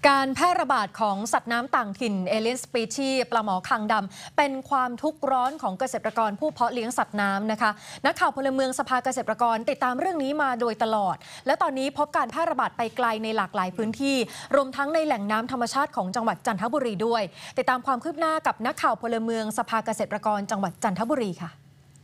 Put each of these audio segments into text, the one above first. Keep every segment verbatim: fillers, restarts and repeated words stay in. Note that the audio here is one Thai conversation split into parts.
การแพร่ระบาดของสัตว์น้ำต่างถิ่นเอเลียนสปีชีส์ปลาหมอคางดำเป็นความทุกข์ร้อนของเกษตรกรผู้เพาะเลี้ยงสัตว์น้ำนะคะนักข่าวพลเมืองสภาเกษตรกรติดตามเรื่องนี้มาโดยตลอดและตอนนี้พบการแพร่ระบาดไปไกลในหลากหลายพื้นที่รวมทั้งในแหล่งน้ำธรรมชาติของจังหวัดจันทบุรีด้วยติดตามความคืบหน้ากับนักข่าวพลเมืองสภาเกษตรกรจังหวัดจันทบุรีค่ะ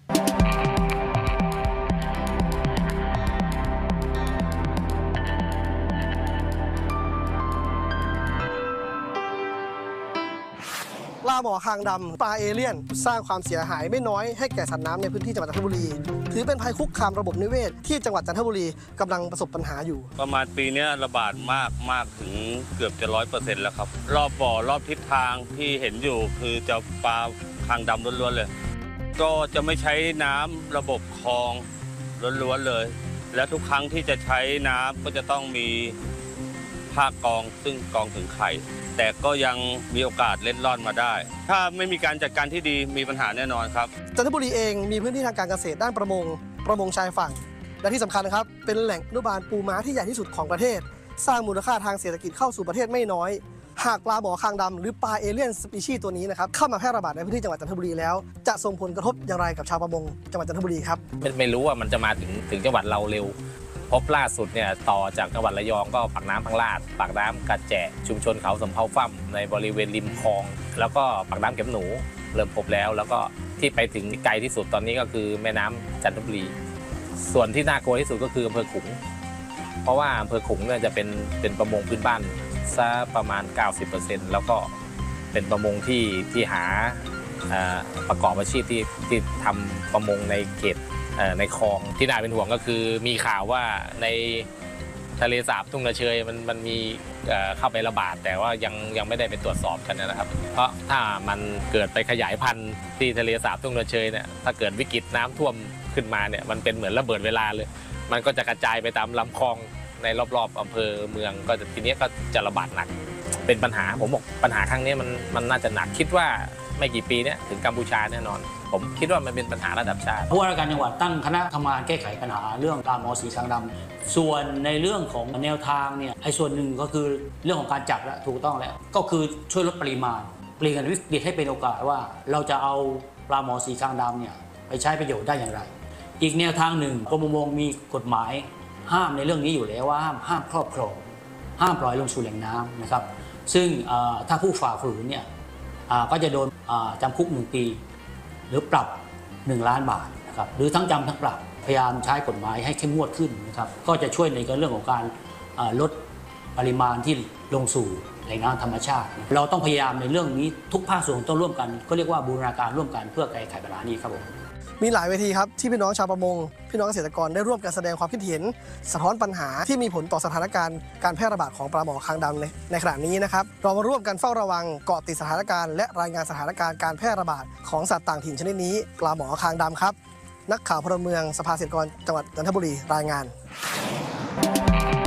ปลาหมอคางดำปลาเอเลี่ยนสร้างความเสียหายไม่น้อยให้แก่สัตว์น้ำในพื้นที่จังหวัดจันทบุรีถือเป็นภัยคุกคามระบบนิเวศที่จังหวัดจันทบุรีกำลังประสบปัญหาอยู่ประมาณปีนี้ระบาดมากมากถึงเกือบจะร้อยเปอร์เซ็นต์แล้วครับรอบบ่อรอบทิศทางที่เห็นอยู่คือจะปลาคางดำล้วนๆเลยก็จะไม่ใช้น้ำระบบคลองล้วนๆเลยและทุกครั้งที่จะใช้น้ำก็จะต้องมีผ้ากองซึ่งกองถึงไข่แต่ก็ยังมีโอกาสเล็ดลอดมาได้ถ้าไม่มีการจัดการที่ดีมีปัญหาแน่นอนครับจันทบุรีเองมีพื้นที่ทางการเกษตรด้านประมงประมงชายฝั่งและที่สำคัญนะครับเป็นแหล่งอนุบาลปูม้าที่ใหญ่ที่สุดของประเทศสร้างมูลค่าทางเศรษฐกิจเข้าสู่ประเทศไม่น้อยหากปลาหมอคางดำหรือปลาเอเลี่ยนสปีชีส์ตัวนี้นะครับเข้ามาแพร่ระบาดในพื้นที่จังหวัดจันทบุรีแล้วจะส่งผลกระทบอย่างไรกับชาวประมงจังหวัดจันทบุรีครับไม่รู้ว่ามันจะมาถึงถึงจังหวัดเราเร็วพบล่าสุดเนี่ยต่อจากจังหวัดระยองก็ปากน้ำพังลาดปากน้ำกระแจชุมชนเขาสำเภาฟั่มในบริเวณริมคลองแล้วก็ปากน้ำเก็บหนูเริ่มพบแล้วแล้วก็ที่ไปถึงไกลที่สุดตอนนี้ก็คือแม่น้ำจันทบุรีส่วนที่น่ากลัวที่สุดก็คืออำเภอขลุงเพราะว่าอำเภอขลุงเนี่ยจะเป็นเป็นประมงพื้นบ้านซะประมาณ เก้าสิบเปอร์เซ็นต์ แล้วก็เป็นประมงที่ที่หาประกอบอาชีพที่ที่ทำประมงในเขตในคลองที่น่าเป็นห่วงก็คือมีข่าวว่าในทะเลสาบทุ่งนาเชยมันมันมีเข้าไประบาดแต่ว่ายังยังไม่ได้ไปตรวจสอบกันนะครับเพราะถ้ามันเกิดไปขยายพันธุ์ที่ทะเลสาบทุ่งนาเชยเนี่ยถ้าเกิดวิกฤตน้ำท่วมขึ้นมาเนี่ยมันเป็นเหมือนระเบิดเวลาเลยมันก็จะกระจายไปตามลำคลองในรอบๆอำเภอเมืองก็ทีนี้ก็จะระบาดหนักเป็นปัญหาผมบอกปัญหาครั้งนี้มันมันน่าจะหนักคิดว่าไม่กี่ปีเนี่ยถึงกัมพูชาแน่นอนผมคิดว่ามันเป็นปัญหาระดับชาติผู้ว่าราชการจังหวัดตั้งคณะทำงานแก้ไขปัญหาเรื่องปลาหมอสีคางดำส่วนในเรื่องของแนวทางเนี่ยไอ้ส่วนหนึ่งก็คือเรื่องของการจับแล้วถูกต้องแล้วก็คือช่วยลดปริมาณเปลี่ยนวิกฤตให้เป็นโอกาสว่าเราจะเอาปลาหมอสีคางดำเนี่ยไปใช้ประโยชน์ได้อย่างไรอีกแนวทางหนึ่งกรมประมงมีกฎหมายห้ามในเรื่องนี้อยู่แล้วว่าห้ามห้ามครอบครองห้ามปล่อยลงสู่แหล่งน้ำนะครับซึ่งถ้าผู้ฝ่าฝืนเนี่ยก็จะโดนจำคุกหนึ่งปีหรือปรับหนึ่งล้านบาทนะครับหรือทั้งจำทั้งปรับพยายามใช้กฎหมายให้เข้มงวดขึ้นนะครับก็จะช่วยในเรื่องของการลดปริมาณที่ลงสู่แหล่งน้ำธรรมชาติเราต้องพยายามในเรื่องนี้ทุกภาคส่วนต้องร่วมกันก็เรียกว่าบูรณาการร่วมกันเพื่อแก้ไขปัญหานี้ครับผมมีหลายเวทีครับที่พี่น้องชาวประมงพี่น้องเกษตรกรได้ร่วมกันแสดงความคิดเห็นสะท้อนปัญหาที่มีผลต่อสถานการณ์การแพร่ระบาดของปลาหมอคางดำในในขณะนี้นะครับเรามาร่วมกันเฝ้าระวังเกาะติดสถานการณ์และรายงานสถานการณ์การแพร่ระบาดของสัตว์ต่างถิ่นชนิดนี้ปลาหมอคางดำครับนักข่าวพลเมืองสภาเกษตรกรจังหวัดจันทบุรีรายงาน